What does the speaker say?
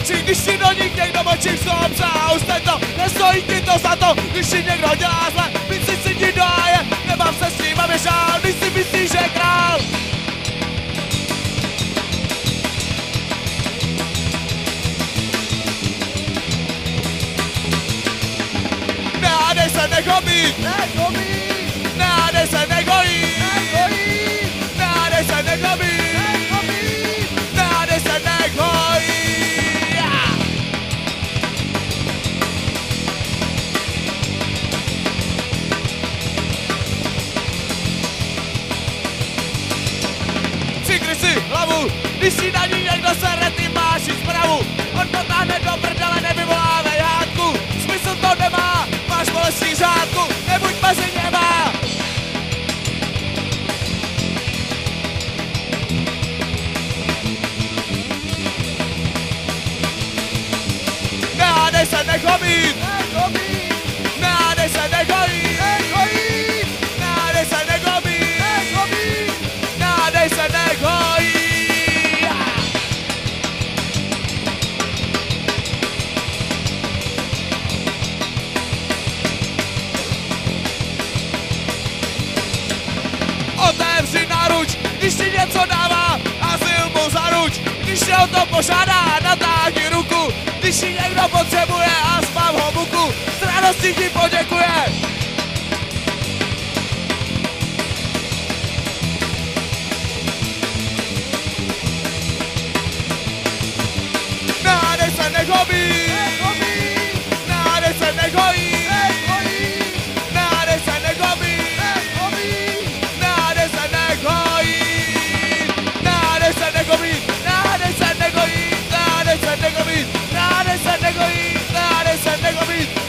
oči, když si do nich někdo močí v sobce a ustaň to, nestojí ti to za to, když si někdo dělá zle, myslíš si ti dáje, nebav se s ním a běžál, když si myslíš, že je král. Nehádej se, nech ho být, nehádej se, nech ho jít, nehádej se, nech ho být, nehádej se, nech ho jít. Cikry si hlavu, když si na ní někdo sere, ty máš i zbravu. On potáhne do prdele, nevyvolávej hádku, smysl to nemá, máš bolestí řádku, nebuď mezi něma. Nehádej se, nech ho být, nehádej se, nech ho jít, nehádej se, nech ho být, nehádej se, nech ho jít. Otevři náruč, když ti něco dává, azyl mu zaruč, když tě o to požádá, natáhni ruku, když ji někdo potřebuje a zbav ho muku, s radostí ti poděkuje. Nehádej se, nech ho být, nehádej se, nech ho jít, nehádej se, nech ho být, nehádej se, nech ho jít, nehádej se, nech ho být, nehádej se, nech ho jít, nehádej se, nech ho být, nehádej se, nech ho jít, nehádej se, nech ho být.